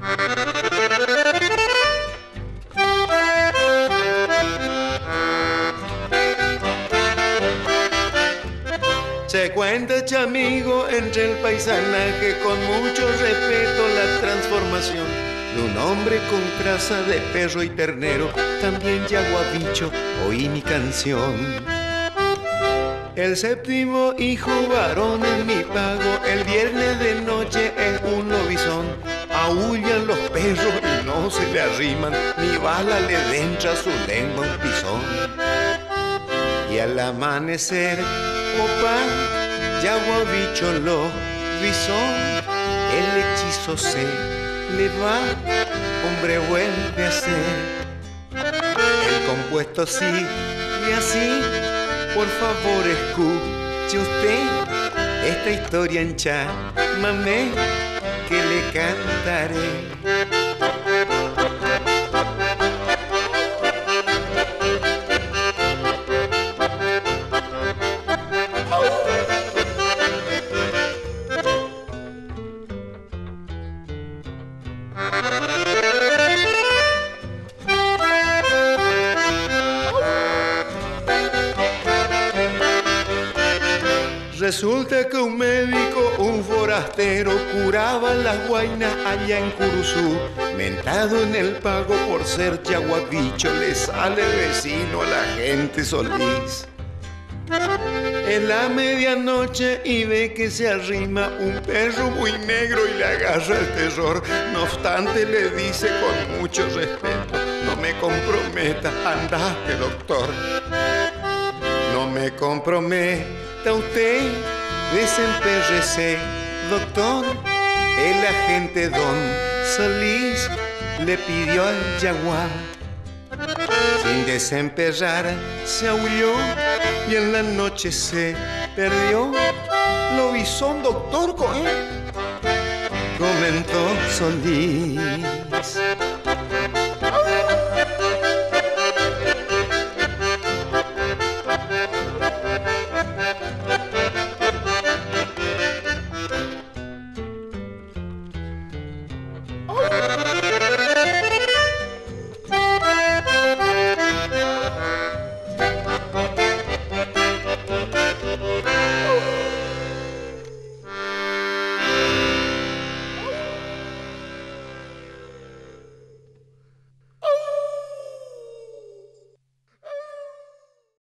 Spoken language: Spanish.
Se cuenta, chamigo, entre el paisanaje con mucho respeto la transformación de un hombre con traza de perro y ternero, también yaguabicho, oí mi canción. El séptimo hijo varón en mi pago, el viernes de noche es un lobizón. Aúllan los perros y no se le arriman, ni bala le entra su lengua un pisón. Y al amanecer, opa, yaguabicho lo visón, el hechizo se le va, hombre vuelve a ser. El compuesto sigue así, por favor escuche usted esta historia en chamamé que le cantaré. Resulta que un médico, un forastero, curaba las guainas allá en Curuzú. Mentado en el pago por ser yaguabicho, le sale vecino a la gente Solís. En la medianoche y ve que se arrima un perro muy negro y le agarra el terror. No obstante le dice con mucho respeto: no me comprometa, andate doctor. No me comprometa usted, desempérrese, doctor. El agente don Solís le pidió al yaguá. Sin desemperrar se aulló y en la noche se perdió. Lobizón, doctor, comentó Solís.